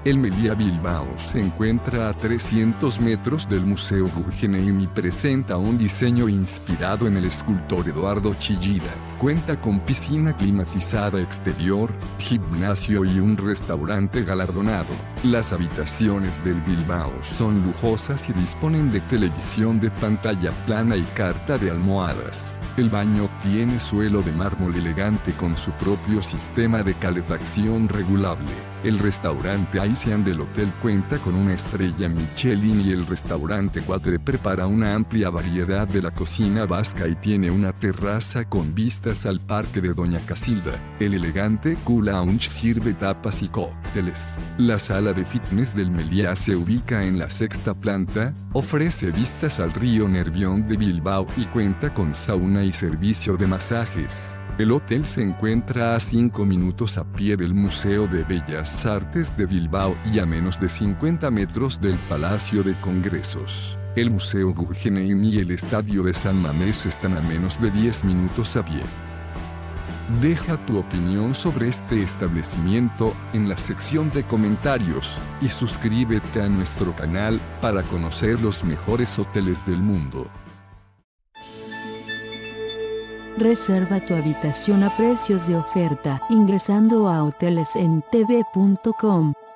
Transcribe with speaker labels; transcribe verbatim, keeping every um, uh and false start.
Speaker 1: El Meliá Bilbao se encuentra a trescientos metros del Museo Guggenheim y presenta un diseño inspirado en el escultor Eduardo Chillida. Cuenta con piscina climatizada exterior, gimnasio y un restaurante galardonado. Las habitaciones del Bilbao son lujosas y disponen de televisión de pantalla plana y carta de almohadas. El baño tiene suelo de mármol elegante con su propio sistema de calefacción regulable. El restaurante Haitian del hotel cuenta con una estrella Michelin y el restaurante Quatre prepara una amplia variedad de la cocina vasca y tiene una terraza con vistas al parque de Doña Casilda. El elegante Q Lounge sirve tapas y cócteles. La sala de fitness del Meliá se ubica en la sexta planta, ofrece vistas al río Nervión de Bilbao y cuenta con sauna y servicio de masajes. El hotel se encuentra a cinco minutos a pie del Museo de Bellas Artes de Bilbao y a menos de cincuenta metros del Palacio de Congresos. El Museo Guggenheim y el Estadio de San Mamés están a menos de diez minutos a pie. Deja tu opinión sobre este establecimiento en la sección de comentarios y suscríbete a nuestro canal para conocer los mejores hoteles del mundo.
Speaker 2: Reserva tu habitación a precios de oferta ingresando a hoteles en t v punto com.